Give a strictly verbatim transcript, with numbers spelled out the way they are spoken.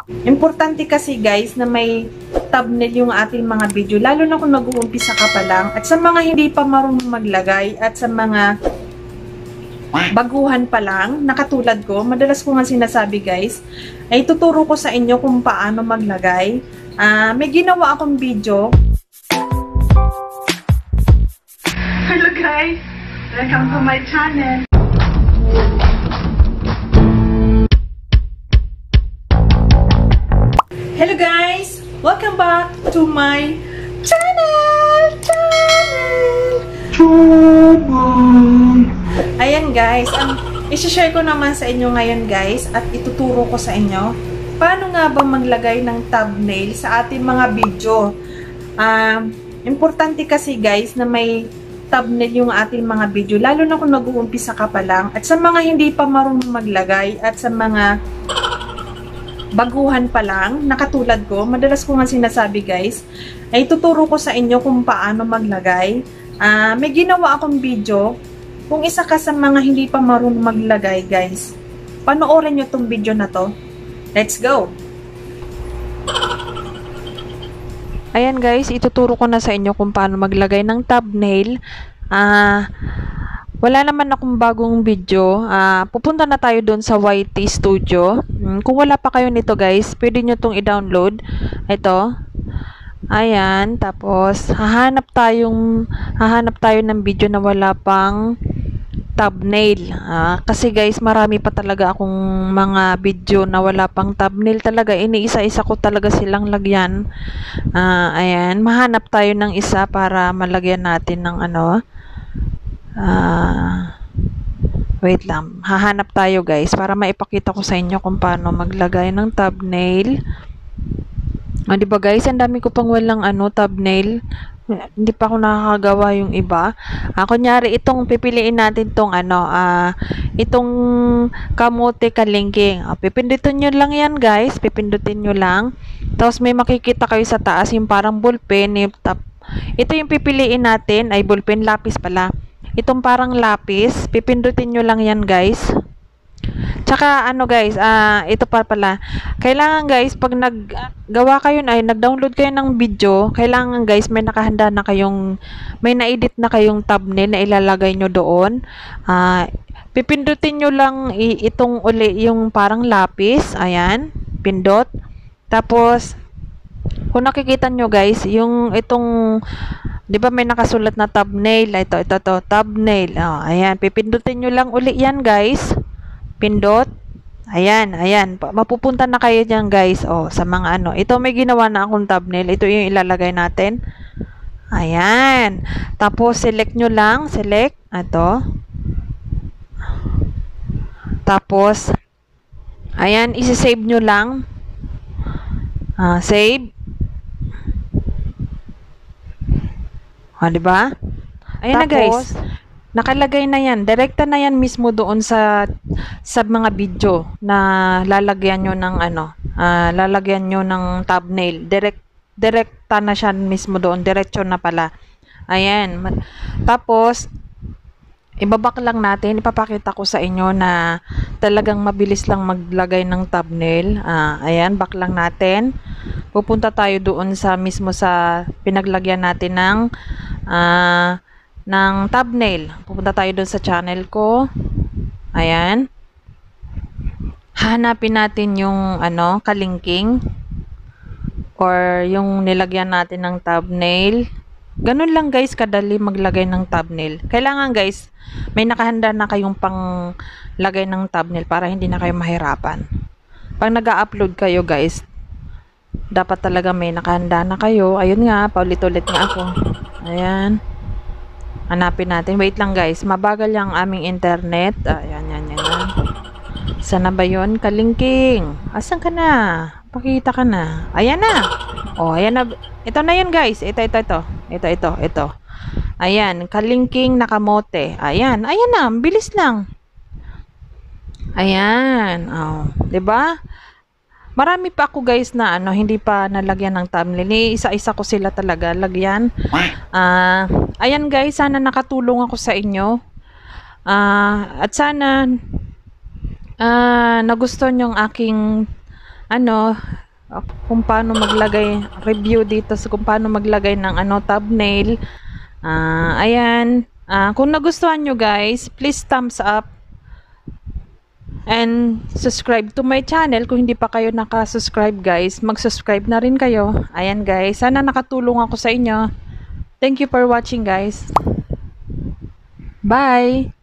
Importante kasi guys na may thumbnail yung ating mga video, lalo na kung nag-uumpisa ka pa lang, at sa mga hindi pa marunong maglagay, at sa mga baguhan pa lang, na katulad ko, madalas ko nga sinasabi guys, ay tuturo ko sa inyo kung paano maglagay. Uh, may ginawa akong video. Hello guys! Welcome to my channel! Hello guys! Welcome back to my channel! Channel! Channel! Ayan guys, um, isi-share ko naman sa inyo ngayon guys at ituturo ko sa inyo paano nga ba maglagay ng thumbnail sa ating mga video. Um, importante kasi guys na may thumbnail yung ating mga video, lalo na kung nag-uumpisa ka pa lang, at sa mga hindi pa marunong maglagay, at sa mga baguhan pa lang, na katulad ko, madalas ko nga sinasabi guys, ay tuturo ko sa inyo kung paano maglagay. Uh, may ginawa akong video, kung isa ka sa mga hindi pa marunong maglagay guys, panoorin nyo tong video na to. Let's go! Ayan guys, ituturo ko na sa inyo kung paano maglagay ng thumbnail. Ah... Uh, Wala naman akong bagong video. Uh, pupunta na tayo doon sa Y T Studio. Hmm, kung wala pa kayo nito guys, pwede nyo itong i-download. Ito. Ayan. Tapos, hahanap tayong, hahanap tayo ng video na wala pang thumbnail. Uh, kasi guys, marami pa talaga akong mga video na wala pang thumbnail talaga. Iniisa-isa ko talaga silang lagyan. Uh, ayan. Mahanap tayo ng isa para malagyan natin ng ano. Uh, wait lang, hahanap tayo guys para maipakita ko sa inyo kung paano maglagay ng thumbnail. Ah, diba guys, ang dami ko pang walang ano, thumbnail. Hindi pa ako nakakagawa yung iba. Ah, kunyari, itong pipiliin natin tong ano, ah, itong kamote kalingking. Ah, pipindutin nyo lang yan guys, pipindutin nyo lang. Tapos may makikita kayo sa taas yung parang ballpen. Yung tap. Ito yung pipiliin natin, ay ballpen, lapis pala. Itong parang lapis, pipindutin nyo lang yan guys. Tsaka ano guys, uh, ito pa pala. Kailangan guys, pag naggawa kayo na, ay nag-download kayo ng video, kailangan guys, may nakahanda na kayong, may na-edit na kayong thumbnail na ilalagay nyo doon. Uh, pipindutin nyo lang itong uli, yung parang lapis. Ayan, pindot. Tapos, kung nakikita nyo guys, yung itong, di ba may nakasulat na thumbnail? Ito, ito, ito, thumbnail. Oh, ayan, pipindutin nyo lang uli yan guys. Pindot. Ayan, ayan. Mapupunta na kayo dyan guys. Oh, sa mga ano. Ito may ginawa na akong thumbnail. Ito yung ilalagay natin. Ayan. Tapos, select nyo lang. Select. Ito. Tapos, ayan, isi-save nyo lang. Ah, save. O, di ba? Ayan na guys. Nakalagay na yan. Direkta na yan mismo doon sa sa mga video na lalagyan nyo ng ano, uh, lalagyan nyo ng thumbnail. Direct direkta na siya mismo doon. Diretso na pala. Ayan. Tapos, ibabak lang natin. Ipapakita ko sa inyo na talagang mabilis lang maglagay ng thumbnail. Uh, ayan, back lang natin. Pupunta tayo doon sa mismo sa pinaglagyan natin ng uh, ng thumbnail. Pupunta tayo doon sa channel ko. Ayan. Hanapin natin yung ano, kalingking or yung nilagyan natin ng thumbnail. Ganun lang guys, kadali maglagay ng thumbnail. Kailangan guys, may nakahanda na kayong pang lagay ng thumbnail para hindi na kayo mahirapan. Pag nag-upload kayo guys, dapat talaga may nakahanda na kayo. Ayun nga, paulit-ulit nga ako. Ayan. Hanapin natin. Wait lang guys, mabagal yung aming internet. Ayan, yan, yan, yan. Sana ba yun? Kalingking. Asan ka na? Pakita ka na. Ayan na. Oh, ayan na. Ito na yun guys. Ito, ito, ito. Ito, ito, ito. Ayan, kalingking nakamote. Ayan, ayan na. Bilis lang. Ayan. Oh, 'di ba? Marami pa ako guys na ano, hindi pa nalagyan ng thumbnail. Isa-isa ko sila talaga lagyan. Ah, uh, ayan guys, sana nakatulong ako sa inyo. Ah, uh, at sana ah uh, nagustuhan yung aking ano, ah, kung paano maglagay review dito sa kung paano maglagay ng ano thumbnail. Ah, ayan. Ah, kung nagustuhan nyo guys, please thumbs up and subscribe to my channel. Kung hindi pa kayo naka-subscribe guys, mag-subscribe na rin kayo. Ayan guys, sana nakatulong ako sa inyo. Thank you for watching guys. Bye!